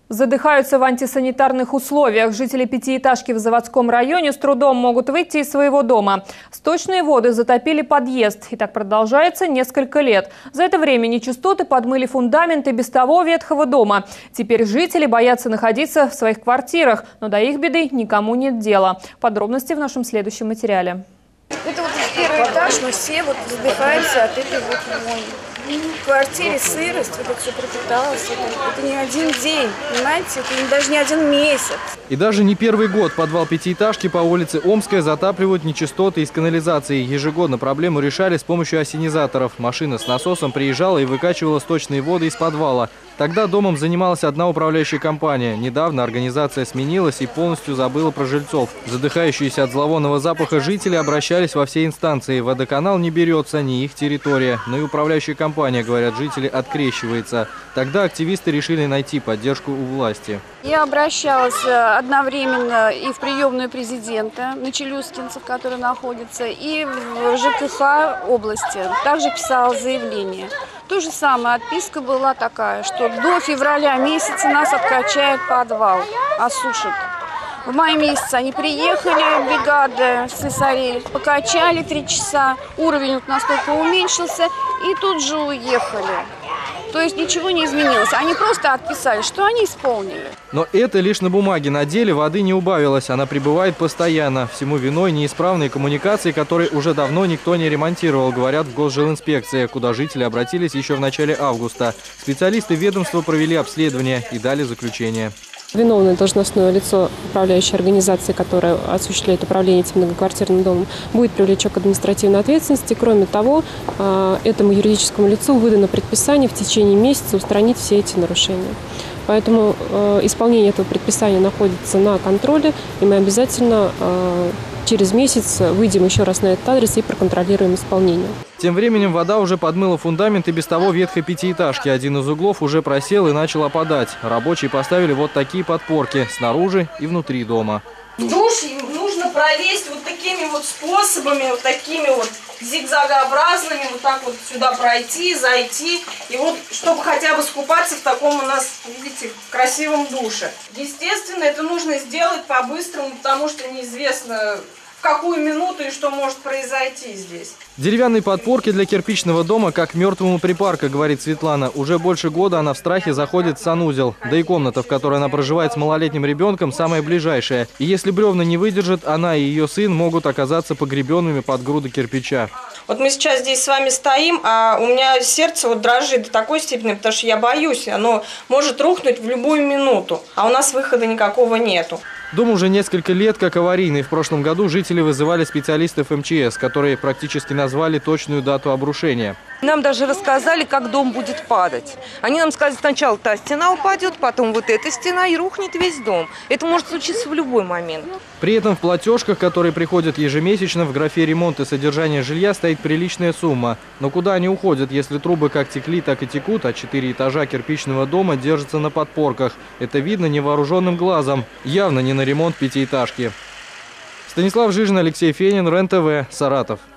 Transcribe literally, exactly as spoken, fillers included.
Задыхаются в антисанитарных условиях. Жители пятиэтажки в Заводском районе с трудом могут выйти из своего дома. Сточные воды затопили подъезд. И так продолжается несколько лет. За это время нечистоты подмыли фундаменты без того ветхого дома. Теперь жители боятся находиться в своих квартирах. Но до их беды никому нет дела. Подробности в нашем следующем материале. Это вот первый этаж, но все вот задыхаются от этой вот вони. В квартире сырость, вот это все пропиталось. Это, это не один день, понимаете? Это даже не один месяц. И даже не первый год подвал пятиэтажки по улице Омская затапливают нечистоты из канализации. Ежегодно проблему решали с помощью ассенизаторов. Машина с насосом приезжала и выкачивала сточные воды из подвала. Тогда домом занималась одна управляющая компания. Недавно организация сменилась и полностью забыла про жильцов. Задыхающиеся от зловонного запаха жители обращались во все инстанции. Водоканал не берется, не их территория. Но и управляющая компания, говорят жители, открещивается. Тогда активисты решили найти поддержку у власти. Я обращалась одновременно и в приемную президента на Челюскинцев, который находится, и в ЖКХ области. Также писала заявление. То же самое, отписка была такая, что до февраля месяца нас откачает подвал, осушит. В мае месяце они приехали, бригада слесарей, покачали три часа, уровень вот настолько уменьшился, и тут же уехали. То есть ничего не изменилось. Они просто отписали, что они исполнили. Но это лишь на бумаге. На деле воды не убавилось. Она прибывает постоянно. Всему виной неисправные коммуникации, которые уже давно никто не ремонтировал, говорят в Госжилинспекции, куда жители обратились еще в начале августа. Специалисты ведомства провели обследование и дали заключение. Виновное должностное лицо управляющей организации, которая осуществляет управление этим многоквартирным домом, будет привлечен к административной ответственности. Кроме того, этому юридическому лицу выдано предписание в течение месяца устранить все эти нарушения. Поэтому исполнение этого предписания находится на контроле, и мы обязательно через месяц выйдем еще раз на этот адрес и проконтролируем исполнение. Тем временем вода уже подмыла фундамент и без того ветхой пятиэтажки. Один из углов уже просел и начал опадать. Рабочие поставили вот такие подпорки снаружи и внутри дома. В душ нужно пролезть вот такими вот способами, вот такими вот зигзагообразными, вот так вот сюда пройти, зайти. И вот, чтобы хотя бы скупаться в таком у нас, видите, красивом душе. Естественно, это нужно сделать по-быстрому, потому что неизвестно, в какую минуту и что может произойти здесь. Деревянные подпорки для кирпичного дома как мертвому припарка, говорит Светлана. Уже больше года она в страхе заходит в санузел. Да и комната, в которой она проживает с малолетним ребенком, самая ближайшая. И если бревна не выдержат, она и ее сын могут оказаться погребенными под груды кирпича. Вот мы сейчас здесь с вами стоим, а у меня сердце вот дрожит до такой степени, потому что я боюсь, оно может рухнуть в любую минуту, а у нас выхода никакого нету. Дом уже несколько лет как аварийный. В прошлом году жители вызывали специалистов эм че эс, которые практически назвали точную дату обрушения. Нам даже рассказали, как дом будет падать. Они нам сказали, сначала та стена упадет, потом вот эта стена, и рухнет весь дом. Это может случиться в любой момент. При этом в платежках, которые приходят ежемесячно, в графе «Ремонт и содержание жилья» стоит приличная сумма. Но куда они уходят, если трубы как текли, так и текут, а четыре этажа кирпичного дома держатся на подпорках? Это видно невооруженным глазом. Явно не на ремонт пятиэтажки. Станислав Жижин, Алексей Фенин, РЕН-ТВ, Саратов.